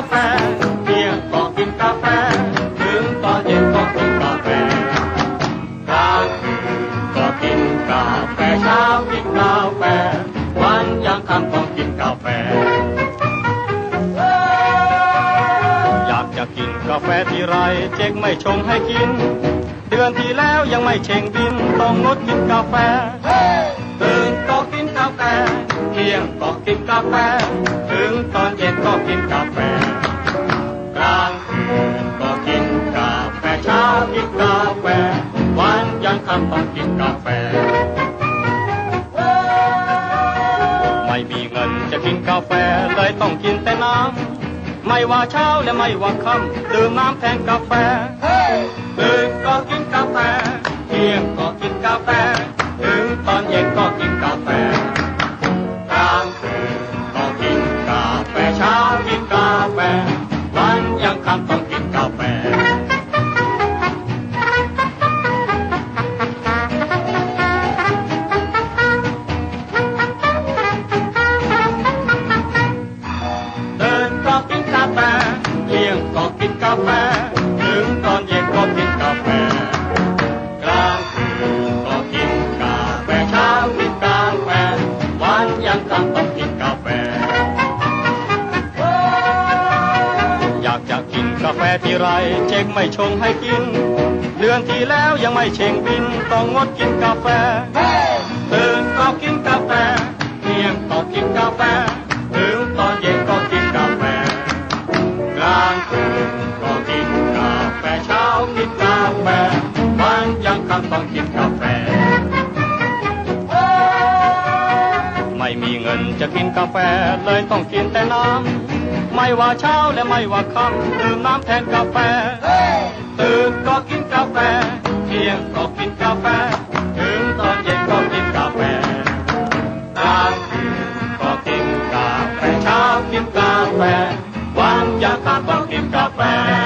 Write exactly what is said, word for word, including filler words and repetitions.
แฟเที่ยงก็กินกาแฟถึงตอนเย็นก็กินกาแฟกลางคืนก็กินกาแฟเช้ากินกาแฟวันยังค่ำต้องกินกาแฟอยากจะกินกาแฟที่ไรเจ๊กไม่ชงให้กินเดือนที่แล้วยังไม่เชงบินต้องงดกินกาแฟตื่นก็กินกาแฟเที่ยงก็กินกาแฟถึงตอนเย็นก็กินกาแฟกลางคืนก็กินกาแฟเช้ากินกาแฟวันยังค่ำต้องกินกาแฟไม่มีเงินจะกินกาแฟเลยต้องกินแต่น้ำไม่ว่าเช้าและไม่ว่าค่ำดื่มน้ำแทนกาแฟตื่นก็กินกาแฟเที่ยงก็กินกาแฟถึงตอนเย็นก็กินกาแฟกลางคืนก็กินกาแฟเช้ากินกาแฟวันยังค่ำต้องกินกาแฟเดินก็กินกาแฟเที่ยงก็กินกาแฟถึงตอนเย็นก็กินกาแฟกลางคืนก็กินกาแฟเช้ากินกาแฟวันยังค่ำต้องกินกาแฟอยากจะกินกาแฟที่ไรเจ๊กไม่ชงให้กินเดือนที่แล้วยังไม่เชงบินต้องงดกินกาแฟตื่นก็กินกาแฟเที่ยงก็กินกาแฟถึงตอนเย็นก็กินกาแฟกลางคืนก็กินกาแฟเช้ากินกาแฟวันยังค่ำต้องกินกาแฟไม่มีเงินจะกินกาแฟเลยต้องกินแต่น้ำไม่ว่าเช้าและไม่ว่าค่ำดื่มน้ำแทนกาแฟตื่นก็กินกาแฟเที่ยงก็กินกาแฟถึงตอนเย็นก็กินกาแฟกลางคืนก็กินกาแฟเช้ากินกาแฟวันยังค่ำต้องกินกาแฟ